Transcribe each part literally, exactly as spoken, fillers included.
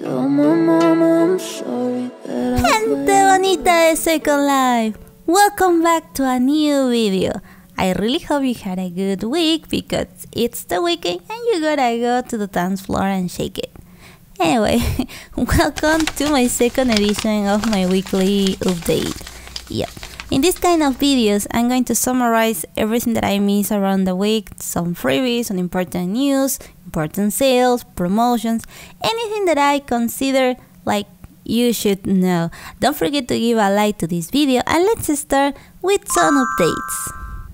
Gente bonita de Second Life, welcome back to a new video. I really hope you had a good week because it's the weekend and you gotta go to the dance floor and shake it. Anyway, welcome to my second edition of my weekly update. Yep. In this kind of videos, I'm going to summarize everything that I missed around the week, some freebies, some important news, important sales, promotions, anything that I consider like you should know. Don't forget to give a like to this video and let's start with some updates.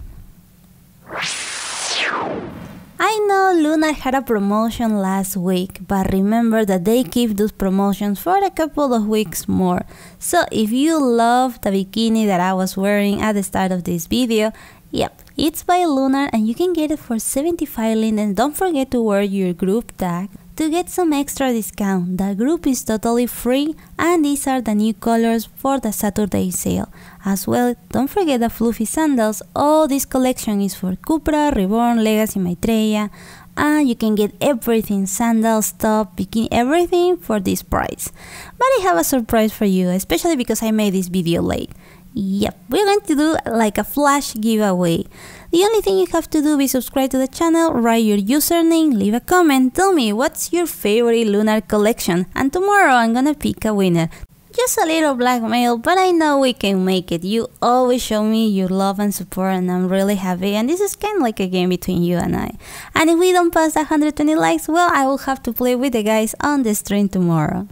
I know Lunar had a promotion last week, but remember that they keep those promotions for a couple of weeks more. So if you love the bikini that I was wearing at the start of this video, yep, it's by Lunar and you can get it for seventy-five lindens. Don't forget to wear your group tag to get some extra discount. The group is totally free and these are the new colors for the Saturday sale. As well, don't forget the fluffy sandals. All this collection is for Cupra, Reborn, Legacy, Maitreya, and you can get everything, sandals, top, bikini, everything for this price. But I have a surprise for you, especially because I made this video late. Yep, we're going to do like a flash giveaway. The only thing you have to do is subscribe to the channel, write your username, leave a comment, tell me what's your favorite Lunar collection, and tomorrow I'm gonna pick a winner. Just a little blackmail, but I know we can make it. You always show me your love and support and I'm really happy, and this is kind of like a game between you and I. And if we don't pass one hundred twenty likes, well, I will have to play with the guys on the stream tomorrow.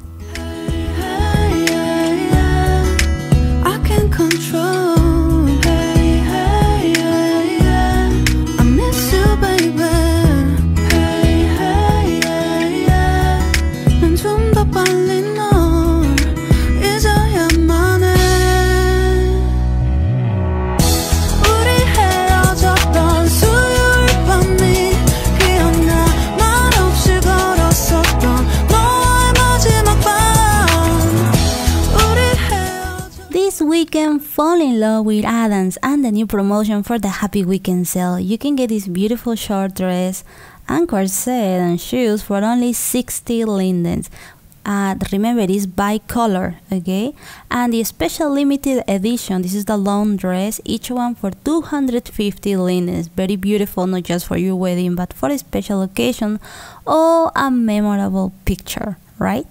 Weekend, fall in love with Adams and the new promotion for the Happy Weekend sale. You can get this beautiful short dress and corset and shoes for only sixty lindens. Uh, remember, it's by color, okay? And the special limited edition, this is the long dress, each one for two hundred fifty lindens. Very beautiful, not just for your wedding, but for a special occasion or a memorable picture, right?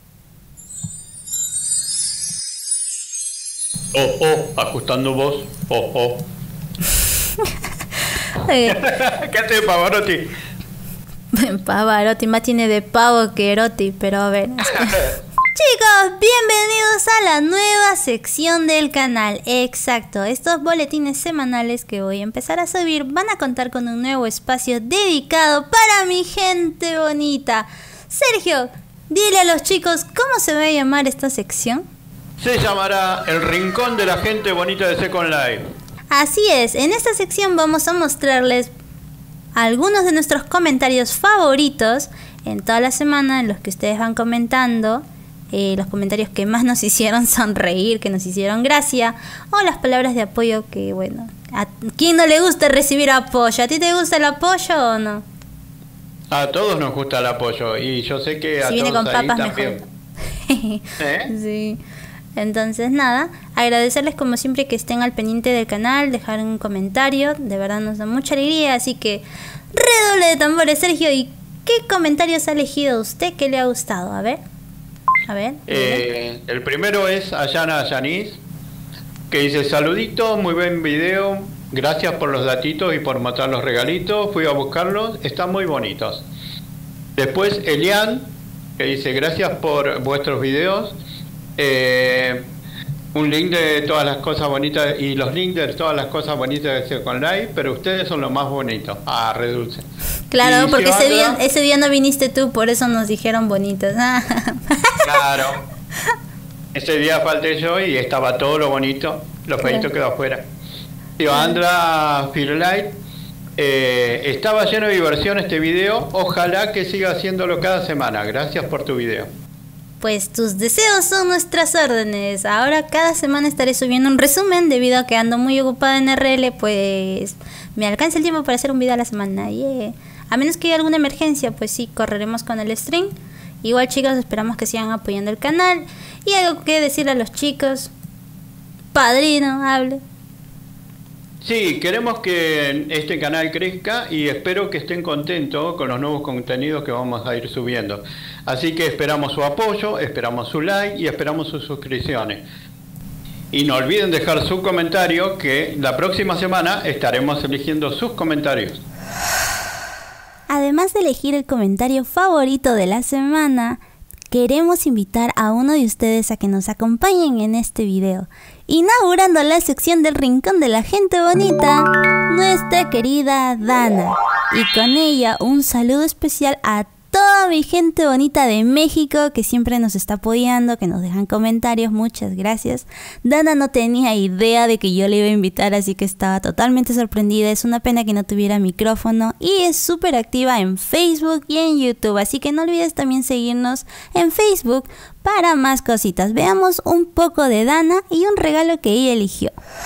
Oh, oh, ajustando voz. Oh, oh. Okay. ¿Qué hace Pavarotti? Pavarotti más tiene de pavo que Erotti, pero a ver. Chicos, bienvenidos a la nueva sección del canal. Exacto, estos boletines semanales que voy a empezar a subir van a contar con un nuevo espacio dedicado para mi gente bonita. Sergio, dile a los chicos cómo se va a llamar esta sección. Se llamará El Rincón de la Gente Bonita de Second Life. Así es, en esta sección vamos a mostrarles algunos de nuestros comentarios favoritos en toda la semana, en los que ustedes van comentando, eh, los comentarios que más nos hicieron sonreír, que nos hicieron gracia, o las palabras de apoyo que, bueno, ¿a quién no le gusta recibir apoyo? ¿A ti te gusta el apoyo o no? A todos nos gusta el apoyo y yo sé que a si viene todos con ahí papas también. Mejor. ¿Eh? Sí. Entonces nada, agradecerles como siempre que estén al pendiente del canal, dejar un comentario, de verdad nos da mucha alegría, así que redoble de tambores, Sergio. ¿Y qué comentarios ha elegido usted que le ha gustado? A ver, a ver. Eh, el primero es Ayana Yanis, que dice: saludito, muy buen video, gracias por los datitos y por mostrar los regalitos, fui a buscarlos, están muy bonitos. Después Elian, que dice: gracias por vuestros videos. Eh, un link de todas las cosas bonitas y los links de todas las cosas bonitas de Second Life, pero ustedes son los más bonitos. Ah, reduce. Claro, y porque ese Xiomara, día, ese día no viniste tú, por eso nos dijeron bonitos. Claro. Ese día falté yo y estaba todo lo bonito, lo feito quedó afuera. Xiomara Firlight, eh, estaba lleno de diversión este video, ojalá que siga haciéndolo cada semana. Gracias por tu video. Pues tus deseos son nuestras órdenes. Ahora cada semana estaré subiendo un resumen debido a que ando muy ocupada en R L, pues me alcanza el tiempo para hacer un video a la semana. Yeah. A menos que haya alguna emergencia, pues sí, correremos con el stream. Igual chicos, esperamos que sigan apoyando el canal. Y algo que decirle a los chicos. Padrino, hable. Sí, queremos que este canal crezca y espero que estén contentos con los nuevos contenidos que vamos a ir subiendo. Así que esperamos su apoyo, esperamos su like y esperamos sus suscripciones. Y no olviden dejar su comentario, que la próxima semana estaremos eligiendo sus comentarios. Además de elegir el comentario favorito de la semana, queremos invitar a uno de ustedes a que nos acompañen en este video, inaugurando la sección del Rincón de la Gente Bonita, nuestra querida Dana. Y con ella un saludo especial a toda mi gente bonita de México que siempre nos está apoyando, que nos dejan comentarios. Muchas gracias. Dana no tenía idea de que yo le iba a invitar, así que estaba totalmente sorprendida. Es una pena que no tuviera micrófono y es súper activa en Facebook y en YouTube, así que no olvides también seguirnos en Facebook para más cositas. Veamos un poco de Dana y un regalo que ella eligió.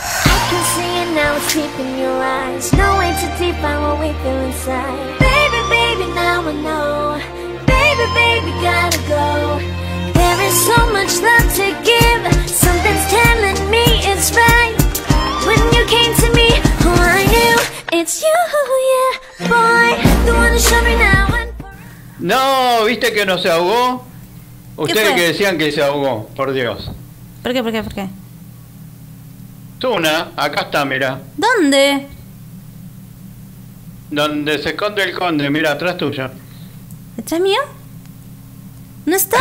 Baby, baby, gotta go. There is so much love to give. Something's telling me it's right. When you came to me, oh, I knew it's you, yeah, boy. The one to show me now and forever. No, ¿viste que no se ahogó? Ustedes que decían que se ahogó, por Dios. ¿Por qué, por qué, por qué? Tuna, acá está, mira. ¿Dónde? Donde se esconde el conde, mira, atrás tuyo. ¿Está mío? No está.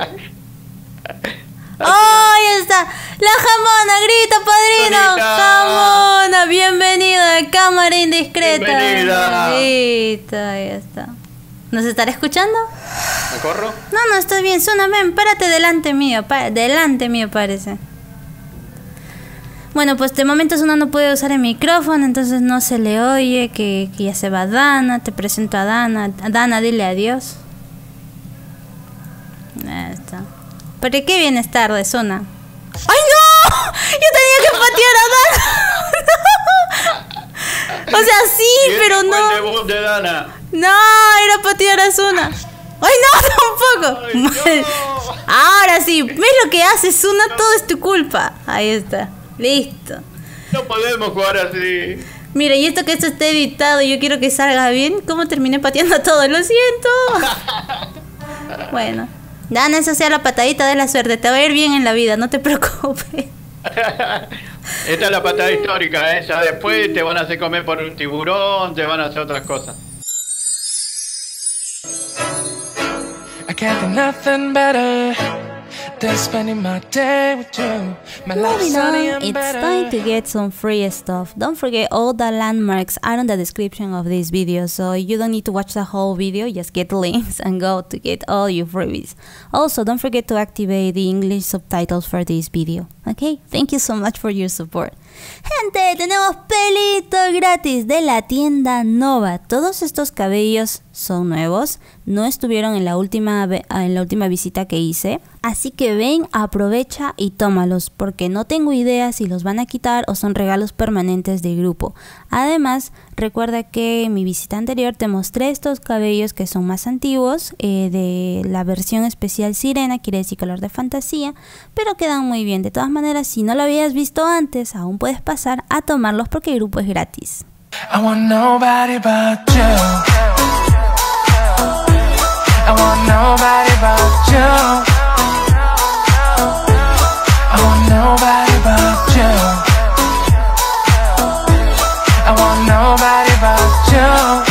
¡Oh, ahí está! ¡La jamona! ¡Grita, padrino! Bonita. ¡Jamona! ¡Bienvenida a Cámara Indiscreta! Bienvenida. Grita, ahí está. ¿Nos estará escuchando? ¿Me corro? No, no, estás bien. Suna, ven, párate delante mío. Pa delante mío parece. Bueno, pues de momento Suna no puede usar el micrófono, entonces no se le oye, que, que ya se va Dana. Te presento a Dana. Dana, dile adiós. Ahí está. ¿Pero qué vienes tarde, Suna? ¡Ay, no! Yo tenía que patear a Dana. O sea, sí, pero no. El debut de Dana. No, era patear a Suna. ¡Ay, no, tampoco! Ay, no. Ahora sí, ¿ves lo que haces, Suna? Todo es tu culpa. Ahí está. Listo. No podemos jugar así. Mira, y esto que esto está editado y yo quiero que salga bien. ¿Cómo terminé pateando todo? Lo siento. Bueno, Dana, esa sea la patadita de la suerte. Te va a ir bien en la vida, no te preocupes. Esta es la patada histórica, ¿eh? Ya después te van a hacer comer por un tiburón, te van a hacer otras cosas. I can't do nothing better than spending my day with you. My life's Moving sunny on, and it's better. time to get some free stuff. Don't forget all the landmarks are in the description of this video, so you don't need to watch the whole video, just get links and go to get all your freebies. Also, don't forget to activate the English subtitles for this video. Okay, thank you so much for your support. Gente, tenemos pelito gratis de la tienda Nova. Todos estos cabellos son nuevos, no estuvieron en la última en la última visita que hice, así que ven, aprovecha y tómalos, porque no tengo idea si los van a quitar o son regalos permanentes de grupo. Además, recuerda que en mi visita anterior te mostré estos cabellos que son más antiguos, eh, de la versión especial sirena, quiere decir color de fantasía, pero quedan muy bien. De todas maneras, si no lo habías visto antes, aún puedes pasar a tomarlos porque el grupo es gratis. I want nobody but you. I want nobody but you. I want nobody but you. I want nobody but you.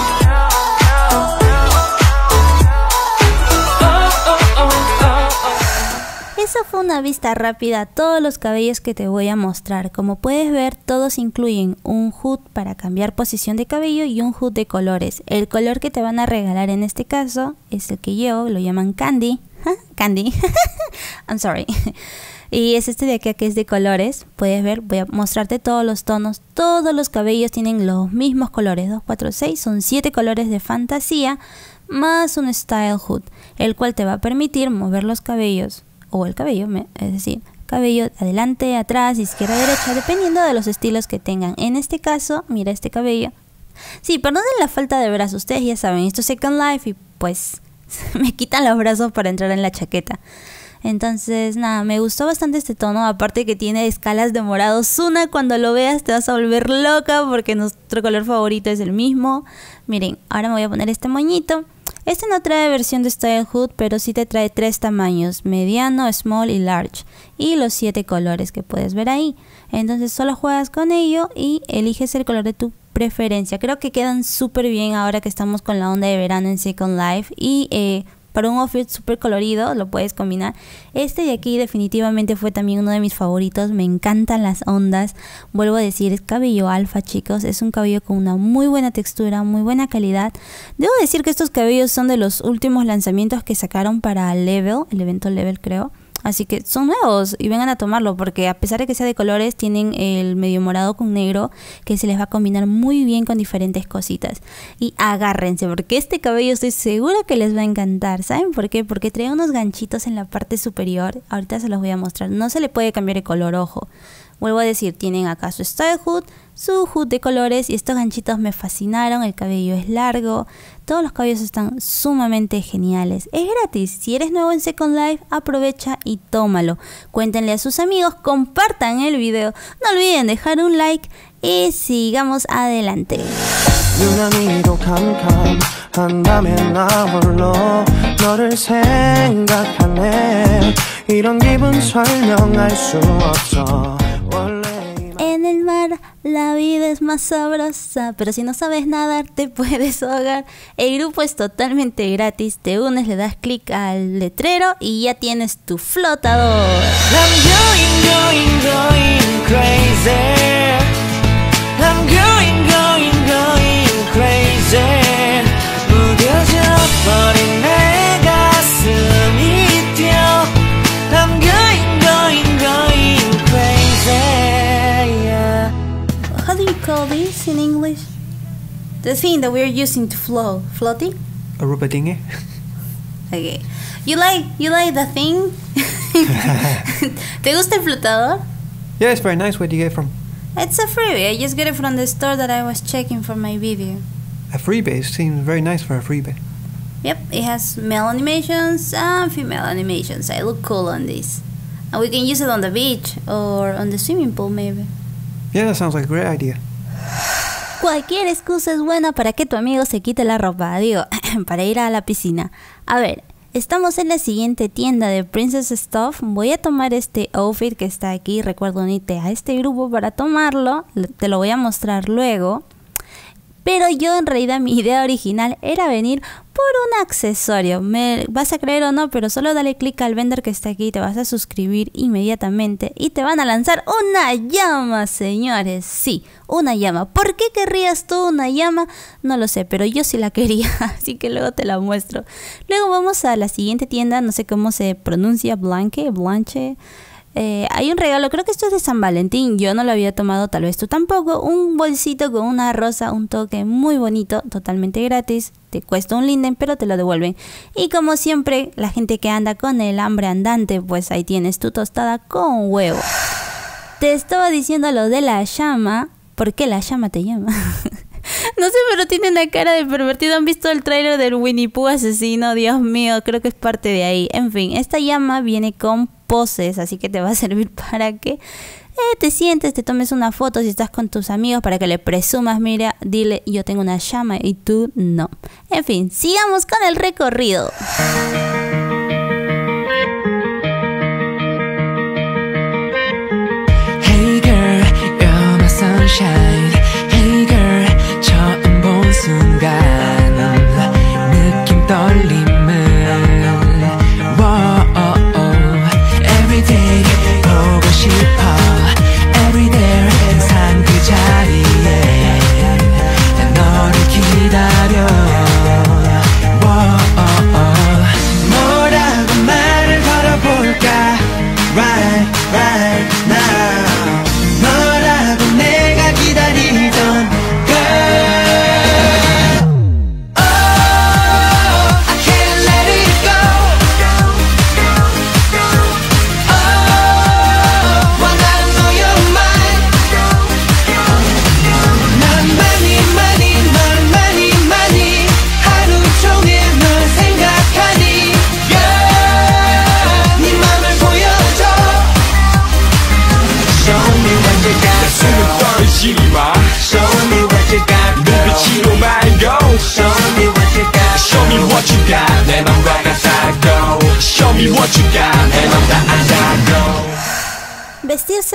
Esa fue una vista rápida a todos los cabellos que te voy a mostrar. Como puedes ver, todos incluyen un hood para cambiar posición de cabello y un hood de colores. El color que te van a regalar en este caso es el que yo, lo llaman Candy. Candy. I'm sorry. Y es este de acá que es de colores. Puedes ver, voy a mostrarte todos los tonos. Todos los cabellos tienen los mismos colores. dos, cuatro, seis. Son siete colores de fantasía más un style hood, el cual te va a permitir mover los cabellos. O el cabello, es decir, cabello adelante, atrás, izquierda, derecha, dependiendo de los estilos que tengan. En este caso, mira este cabello. Sí, perdonen la falta de brazos, ustedes ya saben, esto es Second Life y pues me quitan los brazos para entrar en la chaqueta. Entonces, nada, me gustó bastante este tono, aparte que tiene escalas de morado. Suna, cuando lo veas te vas a volver loca porque nuestro color favorito es el mismo. Miren, ahora me voy a poner este moñito. Este no trae versión de Style Hood, pero sí te trae tres tamaños, mediano, small y large. Y los siete colores que puedes ver ahí. Entonces solo juegas con ello y eliges el color de tu preferencia. Creo que quedan súper bien ahora que estamos con la onda de verano en Second Life. Y eh, para un outfit súper colorido lo puedes combinar. Este de aquí definitivamente fue también uno de mis favoritos. Me encantan las ondas. Vuelvo a decir, es cabello alfa, chicos. Es un cabello con una muy buena textura, muy buena calidad. Debo decir que estos cabellos son de los últimos lanzamientos que sacaron para Level, el evento Level creo. Así que son nuevos y vengan a tomarlo porque a pesar de que sea de colores, tienen el medio morado con negro que se les va a combinar muy bien con diferentes cositas. Y agárrense porque este cabello estoy segura que les va a encantar. ¿Saben por qué? Porque trae unos ganchitos en la parte superior. Ahorita se los voy a mostrar. No se le puede cambiar el color, ojo. Vuelvo a decir, tienen acá su Style Hood, su hood de colores y estos ganchitos me fascinaron. El cabello es largo, todos los cabellos están sumamente geniales. Es gratis, si eres nuevo en Second Life, aprovecha y tómalo. Cuéntenle a sus amigos, compartan el video, no olviden dejar un like y sigamos adelante. En el mar la vida es más sabrosa, pero si no sabes nadar te puedes ahogar. El grupo es totalmente gratis, te unes, le das clic al letrero y ya tienes tu flotador. I'm going, going, going crazy. I'm going, going, going crazy. 무뎌져 버린 내 가슴이 뛰어. I'm going, going, going crazy. Yeah. How do you call this in English? The thing that we're using to float, floating? A rubber dinghy. Okay. You like you like the thing? ¿Te gusta el flotador? Yeah, it's very nice. Where do you get it from? It's a freebie. I just got it from the store that I was checking for my video. A freebie? It seems very nice for a freebie. Yep, it has male animations and female animations. I look cool on this. And we can use it on the beach or on the swimming pool maybe. Yeah, that sounds like a great idea. Cualquier excusa es buena para que tu amigo se quite la ropa, digo, para ir a la piscina. A ver, estamos en la siguiente tienda de Princess Stuff. Voy a tomar este outfit que está aquí. Recuerda unirte a este grupo para tomarlo. Te lo voy a mostrar luego. Pero yo en realidad mi idea original era venir por un accesorio. Me vas a creer o no, pero solo dale clic al vendor que está aquí, te vas a suscribir inmediatamente y te van a lanzar una llama, señores. Sí, una llama. ¿Por qué querrías tú una llama? No lo sé, pero yo sí la quería, así que luego te la muestro. Luego vamos a la siguiente tienda, no sé cómo se pronuncia, Blanque, Blanche. Eh, hay un regalo, creo que esto es de San Valentín, yo no lo había tomado, tal vez tú tampoco. Un bolsito con una rosa, un toque muy bonito, totalmente gratis. Te cuesta un linden, pero te lo devuelven. Y como siempre, la gente que anda con el hambre andante, pues ahí tienes tu tostada con huevo. Te estaba diciendo lo de la llama. ¿Por qué la llama te llama? No sé, pero tiene una cara de pervertido. ¿Han visto el tráiler del Winnie Pooh asesino? Dios mío, creo que es parte de ahí. En fin, esta llama viene con poses, así que te va a servir para que eh, te sientes, te tomes una foto si estás con tus amigos, para que le presumas, mira, dile yo tengo una llama y tú no. En fin, sigamos con el recorrido. Hey girl, you're my sunshine. Hey girl, 처음 본 순간 느낌 떨림은 Everyday 보고 싶어 Everyday 항상 그 자리에 난 너를 기다려 Whoa, oh, oh.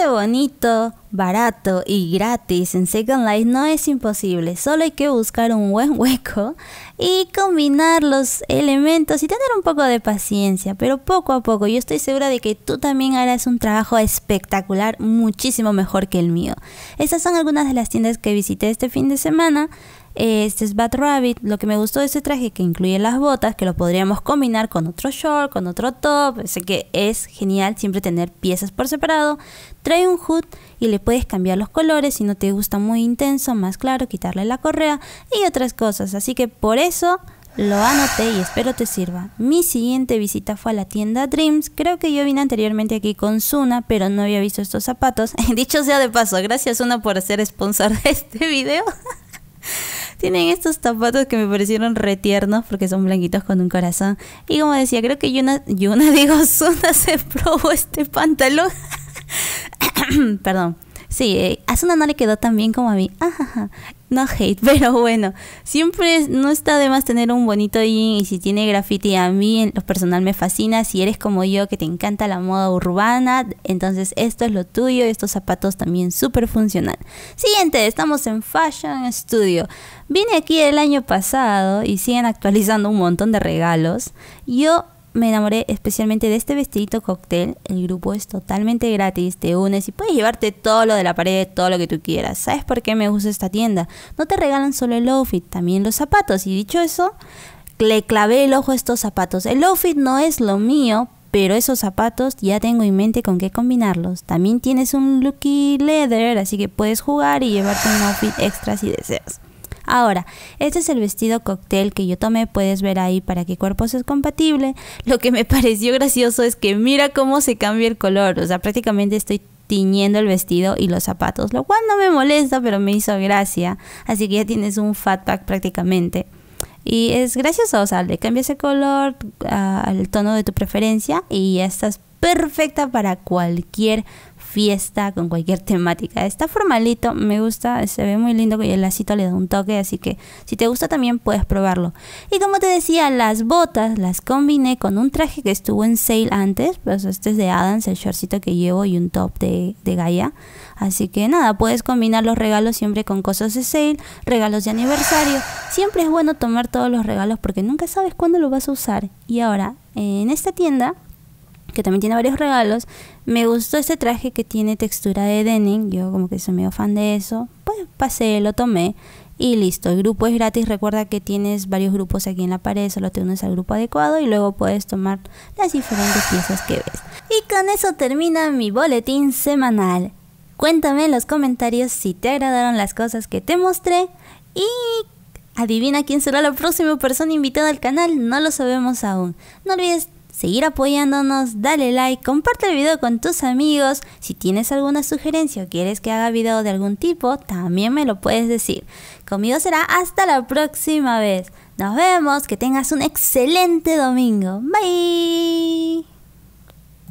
bonito, barato y gratis en Second Life no es imposible, solo hay que buscar un buen hueco y combinar los elementos y tener un poco de paciencia, pero poco a poco. Yo estoy segura de que tú también harás un trabajo espectacular, muchísimo mejor que el mío. Estas son algunas de las tiendas que visité este fin de semana. Este es Bad Rabbit. Lo que me gustó de este traje, que incluye las botas, que lo podríamos combinar con otro short, con otro top. Sé que es genial siempre tener piezas por separado. Trae un hood y le puedes cambiar los colores si no te gusta muy intenso, más claro, quitarle la correa y otras cosas. Así que por eso lo anoté y espero te sirva. Mi siguiente visita fue a la tienda Dreams. Creo que yo vine anteriormente aquí con Suna, pero no había visto estos zapatos. Dicho sea de paso, gracias Suna por ser sponsor de este video. Tienen estos zapatos que me parecieron re tiernos porque son blanquitos con un corazón. Y como decía, creo que Yuna, Yuna digo, Suna se probó este pantalón. Perdón. Sí, eh, a Suna no le quedó tan bien como a mí. Ajaja. No hate, pero bueno, siempre no está de más tener un bonito jean, y si tiene graffiti, a mí en lo personal me fascina. Si eres como yo, que te encanta la moda urbana, entonces esto es lo tuyo. Estos zapatos también súper funcional. Siguiente, estamos en Fashion Studio. Vine aquí el año pasado y siguen actualizando un montón de regalos. Yo me enamoré especialmente de este vestidito cóctel. El grupo es totalmente gratis, te unes y puedes llevarte todo lo de la pared, todo lo que tú quieras. ¿Sabes por qué me gusta esta tienda? No te regalan solo el outfit, también los zapatos. Y dicho eso, le clavé el ojo a estos zapatos. El outfit no es lo mío, pero esos zapatos ya tengo en mente con qué combinarlos. También tienes un Lucky Leather, así que puedes jugar y llevarte un outfit extra si deseas. Ahora, este es el vestido cóctel que yo tomé, puedes ver ahí para qué cuerpos es compatible. Lo que me pareció gracioso es que mira cómo se cambia el color, o sea, prácticamente estoy tiñendo el vestido y los zapatos, lo cual no me molesta, pero me hizo gracia. Así que ya tienes un fatback prácticamente. Y es gracioso, o sea, le cambias el color uh, al tono de tu preferencia y ya estás perfecta para cualquier fiesta con cualquier temática. Está formalito, me gusta, se ve muy lindo y el lacito le da un toque, así que si te gusta también puedes probarlo. Y como te decía, las botas las combiné con un traje que estuvo en sale antes, pues este es de Adams, el shortcito que llevo y un top de, de Gaia. Así que nada, puedes combinar los regalos siempre con cosas de sale, regalos de aniversario. Siempre es bueno tomar todos los regalos porque nunca sabes cuándo lo vas a usar. Y ahora, en esta tienda, que también tiene varios regalos, me gustó este traje que tiene textura de denim. Yo como que soy medio fan de eso, pues pasé, lo tomé y listo. El grupo es gratis, recuerda que tienes varios grupos aquí en la pared, solo te unes al grupo adecuado y luego puedes tomar las diferentes piezas que ves. Y con eso termina mi boletín semanal. Cuéntame en los comentarios si te agradaron las cosas que te mostré y adivina quién será la próxima persona invitada al canal, no lo sabemos aún. No olvides seguir apoyándonos, dale like, comparte el video con tus amigos. Si tienes alguna sugerencia o quieres que haga video de algún tipo, también me lo puedes decir. Conmigo será hasta la próxima vez. Nos vemos, que tengas un excelente domingo. Bye.